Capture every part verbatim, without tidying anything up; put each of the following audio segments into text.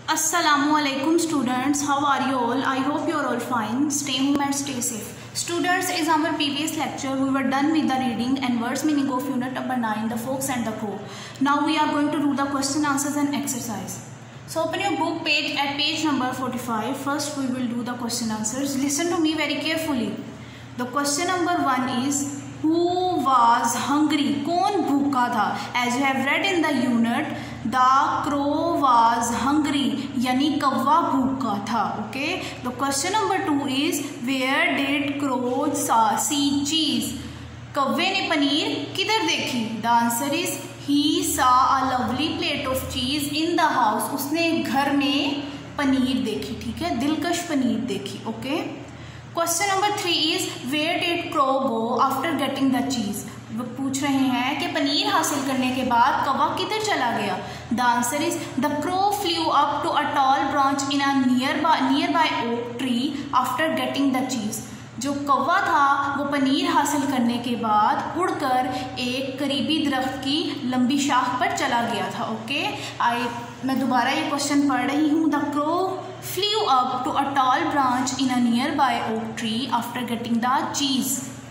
Assalamualaikum students, how are you all? I hope you are all fine. Stay home and stay safe. Students, is our previous lecture we were done with the reading and words meaning of unit number nine, the fox and the crow. Now we are going to do the question answers and exercise. So open your book page at page number forty-five. First we will do the question answers. Listen to me very carefully. The question number one is, who was hungry? कौन भूखा था? As you have read in the unit, the crow was hungry, यानी कौवा भूखा था. Okay. The question number two is, where did crow see cheese? कौवे ने पनीर किधर देखी? The answer is, he saw a lovely plate of cheese in the house. उसने घर में पनीर देखी. ठीक है, दिलकश पनीर देखी. Okay. Question number three is, where did crow go after getting the cheese? वो पूछ रहे हैं कि पनीर हासिल करने के बाद कौवा किधर चला गया? The answer is, the crow flew up to a tall branch in a nearby nearby oak tree after getting the cheese. जो कौवा था वो पनीर हासिल करने के बाद उड़कर एक करीबी दरख्त की लंबी शाख पर चला गया था. ओके, आई मैं दोबारा ये क्वेश्चन पढ़ रही हूँ. The crow flew up to a tall branch in a nearby oak tree after getting the cheese.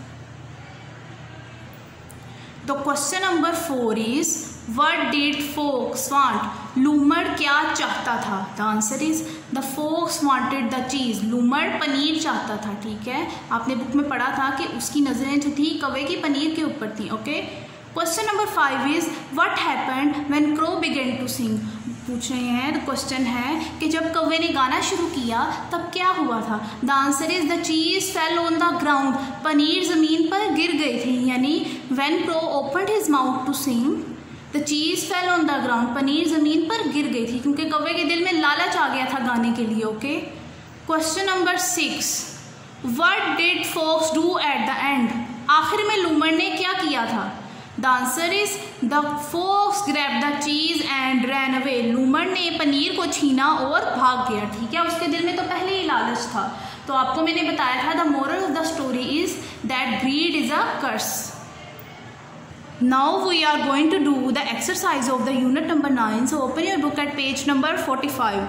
The question number four is, what did fox want? लूमड़ क्या चाहता था? The answer is, the fox wanted the cheese. लूमड़ paneer चाहता था. ठीक है, आपने book में पढ़ा था कि उसकी नजरें जो थी कौवे की पनीर के ऊपर थी. Okay. Question number five is, what happened when crow began to sing? पूछ रहे हैं, क्वेश्चन है कि जब कौवे ने गाना शुरू किया तब क्या हुआ था? The answer is, the cheese fell on the ground. पनीर जमीन पर गिर गई थी. यानी when crow opened his mouth to sing, the cheese fell on the ground. पनीर जमीन पर गिर गई थी क्योंकि कौवे के दिल में लालच आ गया था गाने के लिए. Okay. Question number six, what did fox do at the end? आखिर में लूमड़ ने क्या किया था? The answer is, the fox grabbed the cheese and ran away. लूमड़ ने पनीर को छीना और भाग गया. ठीक है, उसके दिल में तो पहले ही लालच था. तो आपको मैंने बताया था, the moral of the story is that greed is a curse. Now we are going to do the exercise of the unit number nine. So open your book at page number forty-five.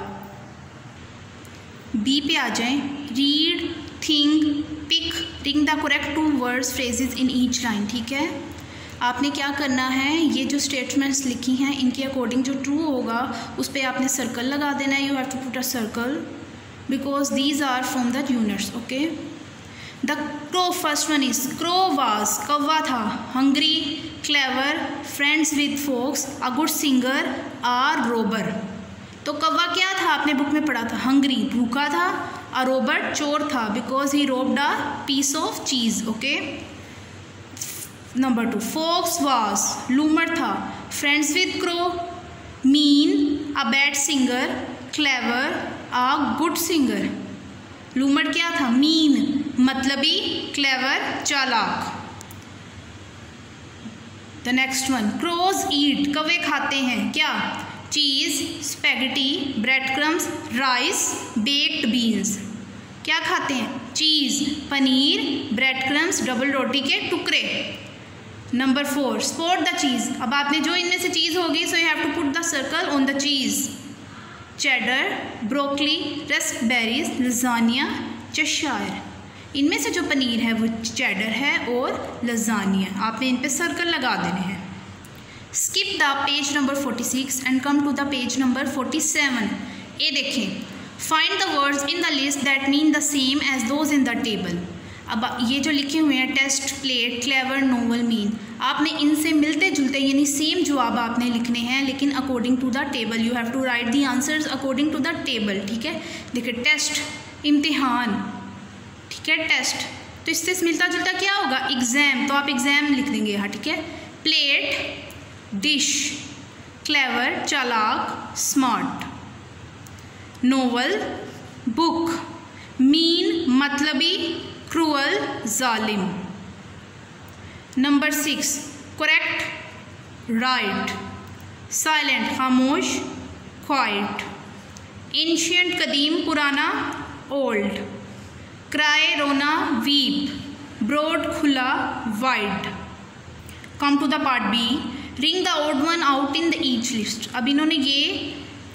B पे आ जाएं. Read, think, pick, ring the correct two words phrases in each line. ठीक है, आपने क्या करना है, ये जो स्टेटमेंट्स लिखी हैं इनके अकॉर्डिंग जो ट्रू होगा उस पर आपने सर्कल लगा देना है. You have to put a circle because these are from the units. Okay. The crow, first one is, crow was कौवा था, hungry, clever, friends with fox, a good singer, or robber. तो कौवा क्या था? आपने बुक में पढ़ा था, हंग्री भूखा था, अ रोबर चोर था because he robbed a piece of cheese. Okay. Number two, fox was लूमड़ था, friends with crow, mean a bad singer, clever a good singer. लूमड़ क्या था? मीन मतलबी, क्लेवर चालाक. The next one, crows eat कौवे खाते हैं क्या? Cheese, spaghetti, bread crumbs, rice, baked beans. क्या खाते हैं? चीज, पनीर, ब्रेड क्रम्स, डबल रोटी के टुकड़े. नंबर फोर, स्पॉट द चीज. अब आपने जो इनमें से चीज होगी, so you have to put the circle on the cheese. Cheddar, broccoli, raspberries, lasagna, Cheshire. इनमें से जो पनीर है वो चेडर है और लजानिया. आपने इन पे सर्कल लगा देने हैं. Skip the page number forty six and come to the page number forty seven. ये देखें, find the words in the list that mean the same as those in the table. अब ये जो लिखे हुए हैं, taste, plate, clever, novel, mean, आपने इनसे मिलते जुलते यानी सेम जवाब आपने लिखने हैं, लेकिन according to the table. You have to write the answers according to the table. ठीक है, देखिए, टेस्ट इम्तिहान. ठीक है, टेस्ट तो इससे मिलता जुलता क्या होगा? एग्जाम. तो आप एग्जाम लिख देंगे यहाँ. ठीक है. प्लेट डिश, क्लेवर चालाक स्मार्ट, नोवल बुक, मीन मतलबी क्रूअल जालिम. Number six, correct right, silent खामोश क्वाइट, एंशियंट कदीम पुराना ओल्ड, क्राई रोना वीप, ब्रॉड खुला wide. Come to the part B, ring the odd one out in the each list. अब इन्होंने ये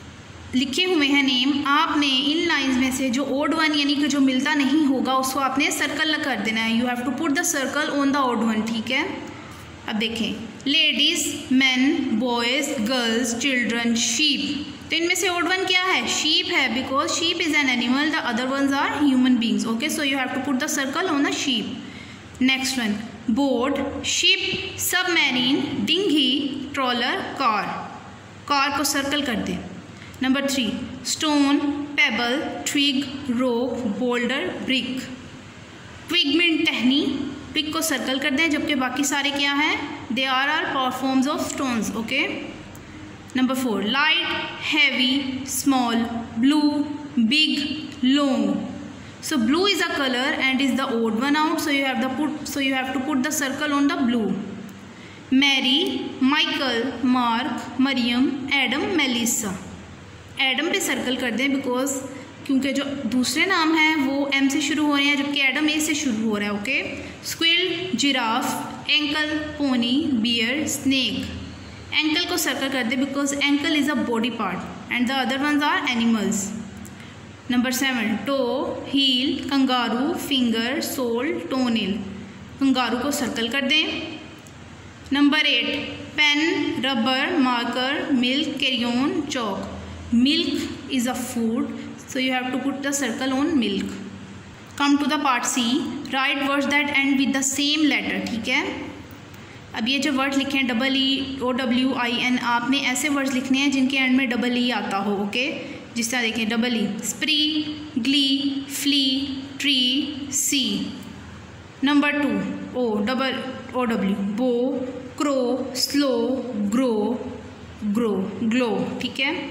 लिखे हुए हैं नेम, आपने इन लाइंस में से जो ओड वन यानी कि जो मिलता नहीं होगा उसको आपने सर्कल कर देना है। You have to put the circle on the odd one, ठीक है। अब देखें, ladies, man, boys, girls, children, sheep, तो इनमें से ओड वन क्या है? शीप है, because sheep is an animal, the other ones are human beings. Okay, so you have to put the circle on the sheep. Next one, boat, ship, submarine, dinghy, trawler, car, car को circle कर दें। Number three, stone, pebble, twig, rock, boulder, brick. Twig में टहनी, brick को circle कर दें, जबकि बाकी सारे क्या हैं? They are are forms of stones. Okay, number four, light, heavy, small, blue, big, long. So blue is a color and is the odd one out, so you have the put so you have to put the circle on the blue. Mary, Michael, Mark, Mariam, Adam, Melissa. Adam पे circle कर दें, because क्योंकि जो दूसरे नाम हैं वो M से शुरू हो रहे हैं, जबकि एडम ए से शुरू हो रहा है। Okay, squirrel, giraffe, ankle, pony, bear, snake. Ankle को सर्कल कर दें, because ankle is a body part and the other ones are animals. Number seven, toe, heel, kangaroo, finger, sole, toenail. Kangaroo को circle कर दें। Number eight, pen, rubber, marker, milk, crayon, chalk. Milk is a food, so you have to put the circle on milk. Come to the part C, write words that and with the same letter, ठीक है। अब ये जो word लिखे हैं double E O W I N, आपने ऐसे words लिखने हैं जिनके एंड में डबल ई आता हो। ओके, जिस तरह देखें, double E, spree, glee, flee, tree, sea. Number two, O double O W, bow, crow, slow, grow, grow, glow, ठीक है।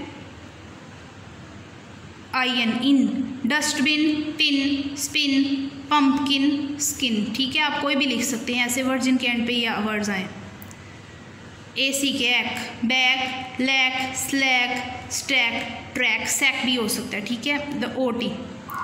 I N, in, dustbin, tin, spin, pumpkin, skin, ठीक है। आप कोई भी लिख सकते हैं ऐसे वर्ड जिनके एंड पे ये वर्ड्स आए। ए सी के, एक, back, lack, slack, stack, track, sack भी हो सकता है, ठीक है। The O T,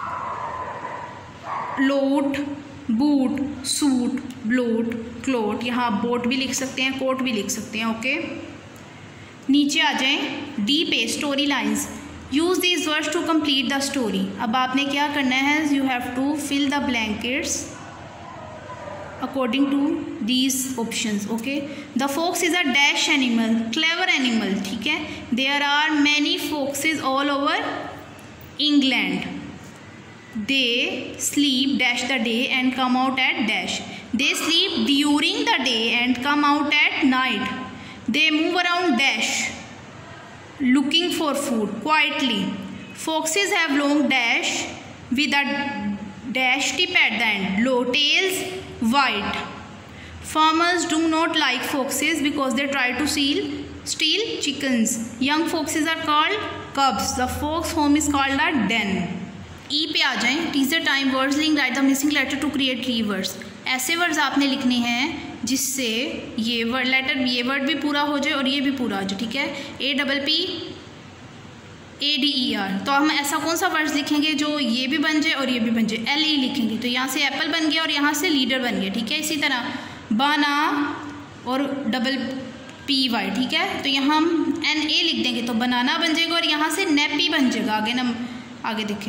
lot, boot, suit, bloat, clot, यहाँ बोट भी लिख सकते हैं, कोट भी लिख सकते हैं। ओके, नीचे आ जाएं, डी पे, story lines. Use these words to complete the story. अब आपने क्या करना है? You have to fill the blankets according to these options. Okay, the fox is a dash animal, clever animal, ठीक है। There are many foxes all over England. They sleep dash the day and come out at dash. They sleep during the day and come out at night. They move around dash looking for food quietly. Foxes have long dash with a dash tip at the end. Low tails, white. Farmers do not like foxes because they try to steal steal chickens. Young foxes are called cubs. The fox home is called a den. E पे आ जाएं, teaser time, words link, write the missing letter to create keywords. ऐसे words आपने लिखने हैं जिससे ये word letter ये वर्ड भी पूरा हो जाए और ये भी पूरा हो जाए, ठीक है। A double P A D E R, तो हम ऐसा कौन सा वर्ड्स लिखेंगे जो ये भी बन जाए और ये भी बन जाए? एल ई लिखेंगे, तो यहाँ से एप्पल बन गया और यहाँ से लीडर बन गया, ठीक है। इसी तरह बाना और डबल पी वाई, ठीक है। तो यहाँ हम एन ए लिख देंगे तो बनाना बन जाएगा और यहाँ से नेपी बन जाएगा। आगे नम आगे देखें,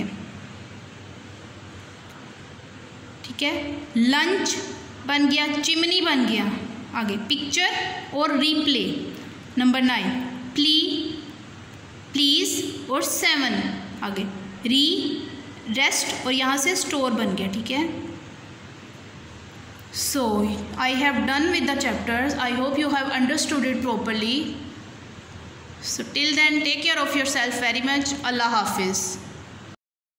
ठीक है। लंच बन गया, चिमनी बन गया। आगे पिक्चर और replay. Number nine, plea, please और सेवन। आगे री, रेस्ट और यहाँ से स्टोर बन गया, ठीक है। So I have done with the chapters. I hope you have understood it properly. So till then, take care of yourself very much. Allah Hafiz.